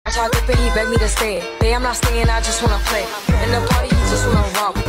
I tried to pay, he begged me to stay. Babe, I'm not staying, I just wanna play. In the party, you just wanna romp.